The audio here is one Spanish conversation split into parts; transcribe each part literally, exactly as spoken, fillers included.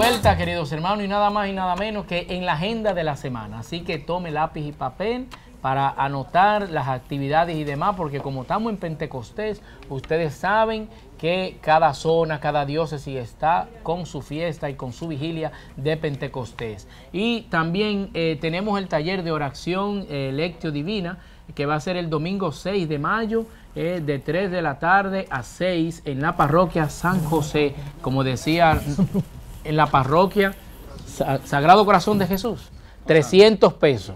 vuelta, queridos hermanos, y nada más y nada menos que en la agenda de la semana. Así que tome lápiz y papel para anotar las actividades y demás, porque como estamos en Pentecostés, ustedes saben que cada zona, cada diócesis está con su fiesta y con su vigilia de Pentecostés. Y también eh, tenemos el taller de oración eh, Lectio Divina, que va a ser el domingo seis de mayo, eh, de tres de la tarde a seis, en la parroquia San José, como decía, en la parroquia Sagrado Corazón de Jesús, trescientos pesos.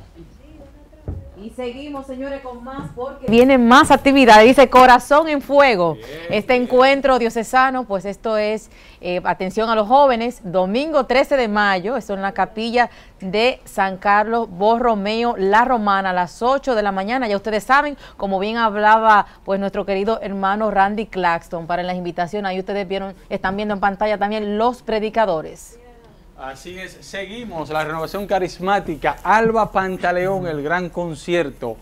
Y seguimos, señores, con más porque vienen más actividades. Dice Corazón en Fuego. Bien, este encuentro diocesano, pues esto es, eh, atención a los jóvenes, domingo trece de mayo, esto en la capilla de San Carlos Borromeo, La Romana, a las ocho de la mañana. Ya ustedes saben, como bien hablaba pues nuestro querido hermano Randy Claxton, para las invitaciones, ahí ustedes vieron, están viendo en pantalla también los predicadores. Así es, seguimos la renovación carismática, Alba Pantaleón, el gran concierto,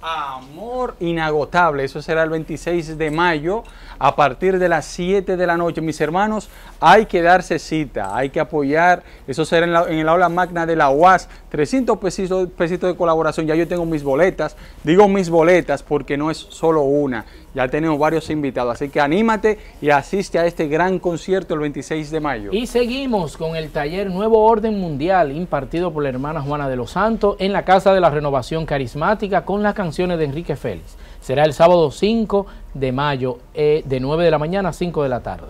Amor Inagotable, eso será el veintiséis de mayo a partir de las siete de la noche. Mis hermanos, hay que darse cita, hay que apoyar, eso será en, la, en el aula magna de la U A S, trescientos pesitos, pesitos de colaboración. Ya yo tengo mis boletas, digo mis boletas porque no es solo una, ya tenemos varios invitados, así que anímate y asiste a este gran concierto el veintiséis de mayo. Y seguimos con el taller Nuevo Orden Mundial, impartido por la hermana Juana de los Santos en la Casa de la Renovación Carismática con las canciones de Enrique Félix. Será el sábado cinco de mayo, eh, de nueve de la mañana a cinco de la tarde.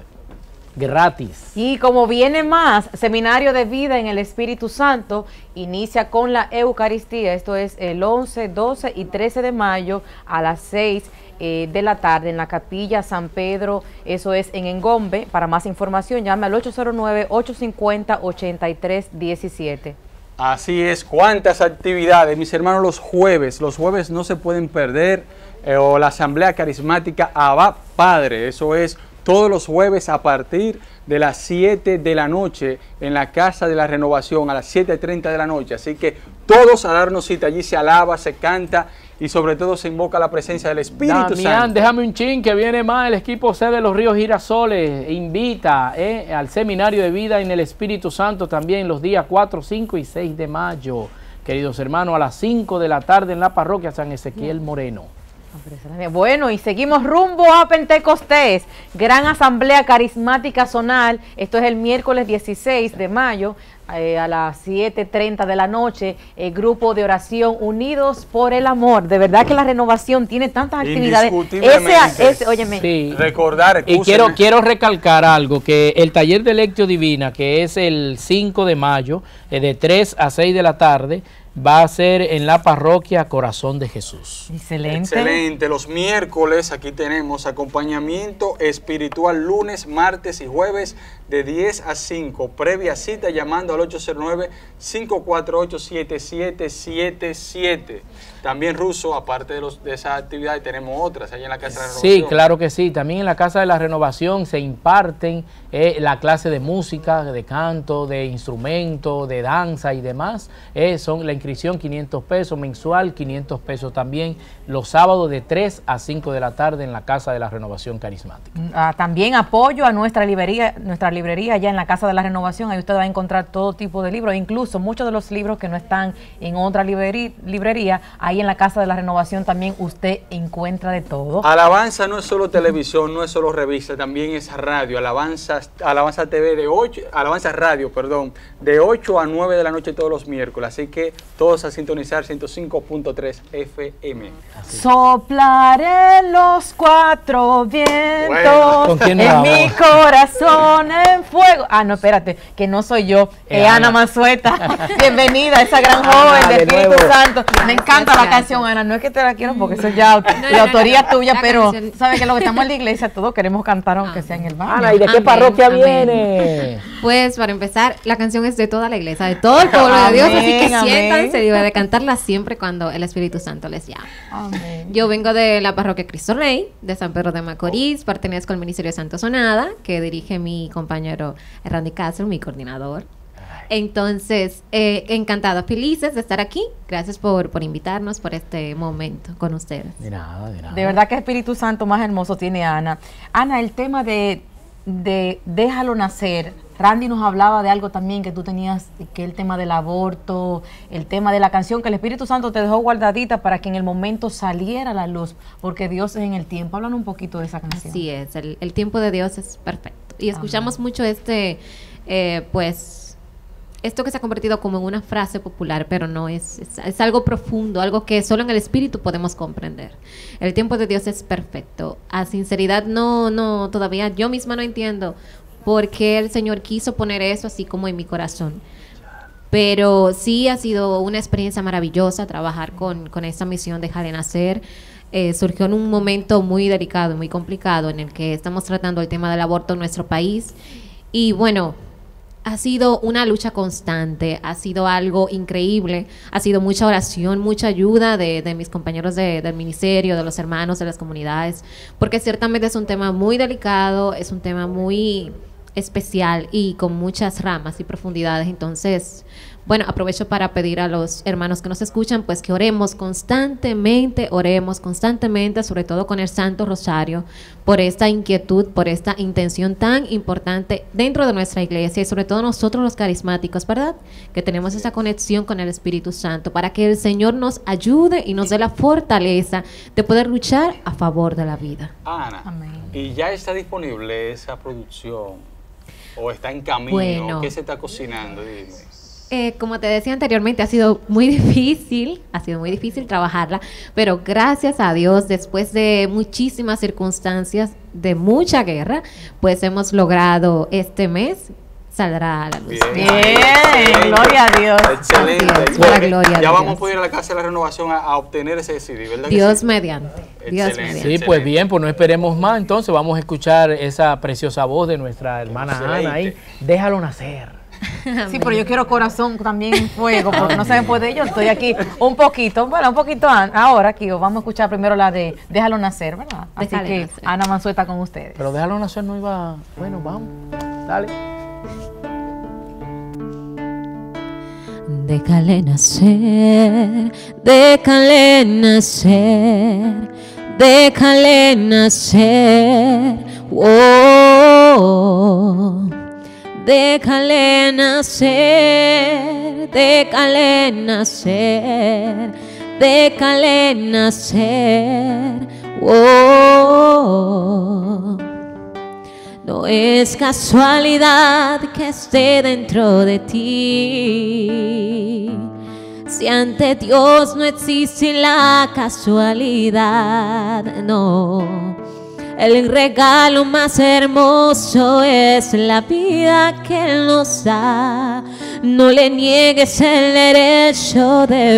Gratis. Y como viene más, Seminario de Vida en el Espíritu Santo inicia con la Eucaristía. Esto es el once, doce y trece de mayo a las seis eh, de la tarde en la Capilla San Pedro. Eso es en Engombe. Para más información, llame al ocho cero nueve, ocho cinco cero, ocho tres uno siete. Así es, cuántas actividades, mis hermanos, los jueves. Los jueves no se pueden perder, eh, o la Asamblea Carismática Abba Padre. Eso es todos los jueves a partir de las siete de la noche en la Casa de la Renovación, a las siete y treinta de la noche. Así que todos a darnos cita, allí se alaba, se canta y sobre todo se invoca la presencia del Espíritu Damián, Santo. Déjame un chin, que viene más el equipo C de los Ríos Girasoles. Invita eh, al Seminario de Vida en el Espíritu Santo también los días cuatro, cinco y seis de mayo. Queridos hermanos, a las cinco de la tarde en la parroquia San Ezequiel Moreno. Bueno, y seguimos rumbo a Pentecostés, Gran Asamblea Carismática Zonal. Esto es el miércoles dieciséis de mayo eh, a las siete y treinta de la noche, el grupo de oración Unidos por el Amor. De verdad que la renovación tiene tantas actividades. Ese, ese, óyeme. Sí. Recordar, y quiero, quiero recalcar algo, que el taller de Lectio Divina, que es el cinco de mayo, eh, de tres a seis de la tarde, va a ser en la parroquia Corazón de Jesús. Excelente. Excelente. Los miércoles aquí tenemos acompañamiento espiritual lunes, martes y jueves de diez a cinco. Previa cita llamando al ocho cero nueve, cinco cuatro ocho, siete siete siete siete. También Ruso, aparte de, los, de esa actividad, tenemos otras allá en la Casa de la Renovación. Sí, claro que sí. También en la Casa de la Renovación se imparten eh, la clase de música, de canto, de instrumento, de danza y demás. Eh, son la inscripción quinientos pesos, mensual quinientos pesos también, los sábados de tres a cinco de la tarde en la Casa de la Renovación Carismática. Ah, también apoyo a nuestra librería, nuestra librería allá en la Casa de la Renovación. Ahí usted va a encontrar todo tipo de libros, incluso muchos de los libros que no están en otra librería, librería ahí en la Casa de la Renovación también usted encuentra de todo. Alabanza no es solo televisión, no es solo revista, también es radio. Alabanza, Alabanza T V de ocho, Alabanza Radio, perdón, de ocho a nueve de la noche todos los miércoles. Así que todos a sintonizar ciento cinco punto tres F M. Así. Soplaré los cuatro vientos, bueno. ¿Con quién en mi corazón en fuego. Ah, no, espérate, que no soy yo, es Ana, Ana Manzueta. Bienvenida, esa gran joven de Espíritu nuevo. Santo. Me encanta la canción, Ana, no es que te la quiero porque eso es ya no, no, la autoría no, no, tuya, pero canción. Sabes que lo que estamos en la iglesia todos queremos cantar aunque ah, sea en el baño. Ana, ¿y de qué amén, parroquia amén. viene? Pues para empezar, la canción es de toda la iglesia, de todo el pueblo de Dios, así que amén. siéntanse y de cantarla siempre cuando el Espíritu Santo les llama. Amén. Yo vengo de la parroquia Cristo Rey, de San Pedro de Macorís, pertenezco al Ministerio de Santo Sonada, que dirige mi compañero Randy Castro, mi coordinador. Entonces, eh, encantados, felices de estar aquí. Gracias por, por invitarnos por este momento con ustedes. De nada, de nada. De verdad que Espíritu Santo más hermoso tiene Ana. Ana, el tema de, de déjalo nacer, Randy nos hablaba de algo también que tú tenías, que el tema del aborto, el tema de la canción, que el Espíritu Santo te dejó guardadita para que en el momento saliera la luz, porque Dios es en el tiempo. Hablan un poquito de esa canción. Así es, el, el tiempo de Dios es perfecto. Y escuchamos Amén. mucho este, eh, pues, esto que se ha convertido como en una frase popular, pero no, es, es, es algo profundo, algo que solo en el Espíritu podemos comprender. El tiempo de Dios es perfecto. A sinceridad, no, no, todavía yo misma no entiendo por qué el Señor quiso poner eso así como en mi corazón. Pero sí ha sido una experiencia maravillosa trabajar con, con esta misión de Deja Nacer. Eh, surgió en un momento muy delicado, muy complicado, en el que estamos tratando el tema del aborto en nuestro país. Y bueno, ha sido una lucha constante, ha sido algo increíble, ha sido mucha oración, mucha ayuda de, de mis compañeros de, del ministerio, de los hermanos, de las comunidades, porque ciertamente es un tema muy delicado, es un tema muy especial y con muchas ramas y profundidades. Entonces, bueno, aprovecho para pedir a los hermanos que nos escuchan, pues que oremos constantemente, oremos constantemente, sobre todo con el Santo Rosario, por esta inquietud, por esta intención tan importante dentro de nuestra iglesia y sobre todo nosotros los carismáticos, ¿verdad? Que tenemos esa conexión con el Espíritu Santo para que el Señor nos ayude y nos dé la fortaleza de poder luchar a favor de la vida. Ana, Amén. ¿Y ya está disponible esa producción? ¿O está en camino? Bueno, ¿Qué se está cocinando? Dime. Eh, como te decía anteriormente, ha sido muy difícil, ha sido muy difícil trabajarla, pero gracias a Dios, después de muchísimas circunstancias, de mucha guerra, pues hemos logrado este mes, saldrá a la luz. Bien, Bien. Gloria a Dios. Excelente. Es, para la gloria ya de vamos Dios. a poder ir a la Casa de la Renovación a, a obtener ese C D, ¿verdad? Dios sí? mediante. Dios Excelente. mediante. Sí, pues bien, pues no esperemos más, entonces vamos a escuchar esa preciosa voz de nuestra hermana Excelente. Ana ahí. Déjalo nacer. Sí, pero yo quiero corazón también en fuego, porque no se me puede. Yo estoy aquí un poquito, bueno, un poquito an- ahora aquí. Vamos a escuchar primero la de Déjalo Nacer, ¿verdad? Así Déjale que nacer. Ana Mansueta con ustedes. Pero déjalo nacer no iba... Bueno, vamos. Dale. Déjale nacer, déjale nacer, déjale nacer, oh, déjale nacer, déjale nacer, déjale nacer, oh. No es casualidad que esté dentro de ti. Si ante Dios no existe la casualidad, no. El regalo más hermoso es la vida que Él nos da. No le niegues el derecho de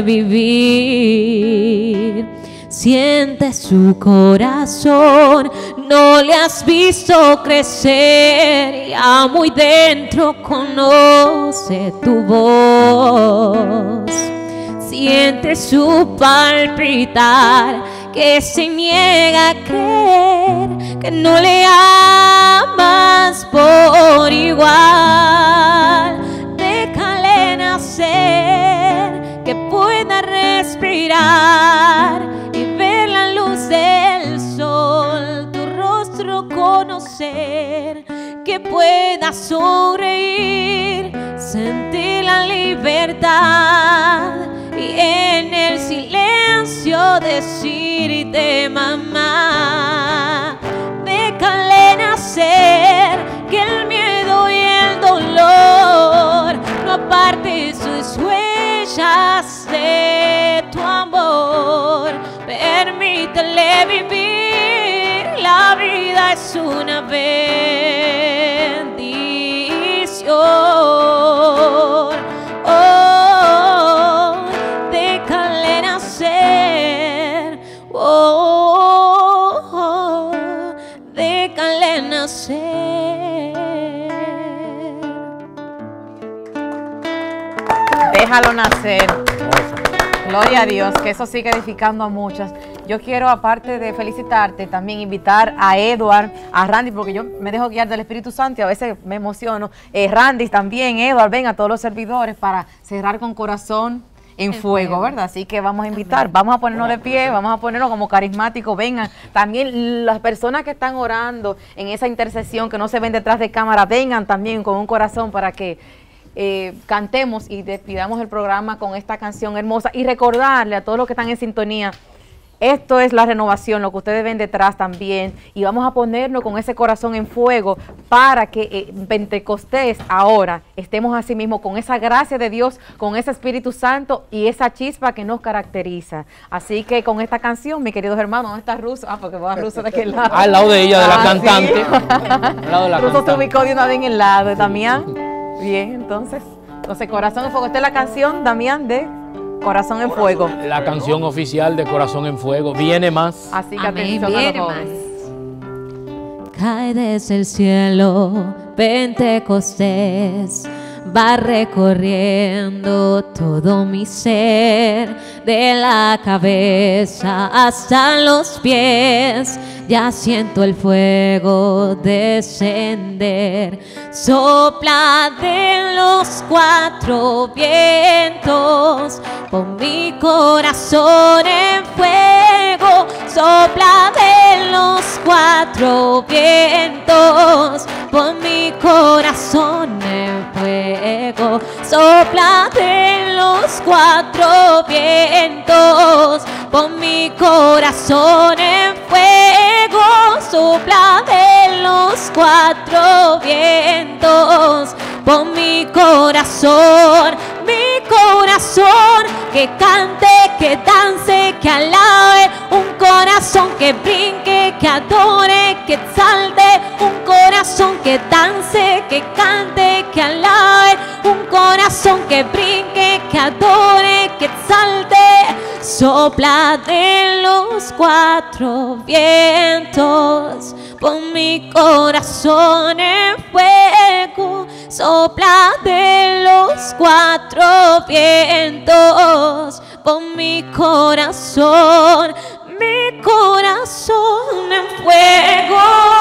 vivir. Siente su corazón, no le has visto crecer, ya muy dentro conoce tu voz. Siente su palpitar, que se niega a creer que no le amas por igual. Déjale nacer, que pueda respirar y ver la luz del sol, tu rostro conocer, que pueda sonreír, sentir la libertad y en el silencio decirte mamá. Déjale nacer, que el miedo y el dolor no aparte sus huellas de tu amor. Permítele vivir, la vida es una bendición. Oh, déjale nacer, oh, oh, déjale nacer. Déjalo nacer. Gloria a Dios, que eso sigue edificando a muchas. Yo quiero, aparte de felicitarte, también invitar a Edward, a Randy, porque yo me dejo guiar del Espíritu Santo y a veces me emociono. Eh, Randy también, Edward, ven a todos los servidores para cerrar con corazón en fuego, ¿verdad? Así que vamos a invitar, vamos a ponernos de pie, vamos a ponernos como carismáticos, vengan. También las personas que están orando en esa intercesión, que no se ven detrás de cámara, vengan también con un corazón para que eh, cantemos y despidamos el programa con esta canción hermosa y recordarle a todos los que están en sintonía. Esto es la renovación, lo que ustedes ven detrás también, y vamos a ponernos con ese corazón en fuego para que eh, Pentecostés ahora estemos así mismo con esa gracia de Dios, con ese Espíritu Santo y esa chispa que nos caracteriza. Así que con esta canción, mis queridos hermanos, ¿dónde está Ruso? Ah, porque va Ruso de aquel lado. Al lado de ella, de la ah, cantante. ¿sí? Al lado de la Ruso cantante. se ubicó de una vez en el lado de Damián. Bien, entonces, entonces Corazón en Fuego. Esta es la canción, Damián, de Corazón en Fuego. La canción oficial de Corazón en Fuego. Viene más. Así que Amén, atención a viene los más. jóvenes. Cae desde el cielo, Pentecostés, va recorriendo todo mi ser, de la cabeza hasta los pies. Ya siento el fuego descender, sopla de los cuatro vientos, pon mi corazón en fuego, sopla de los cuatro vientos, pon mi corazón en fuego, sopla de los cuatro vientos, pon mi corazón en fuego, sopla de los cuatro vientos, pon mi corazón, mi corazón, que cante, que dance, que alabe, un corazón que brinque, que adore, que exalte, un corazón que dance, que cante, que alabe, un corazón que brinque, que adore, que exalte, sopla de los cuatro vientos, pon mi corazón en fuego, sopla de los cuatro vientos, pon mi corazón, mi corazón en fuego.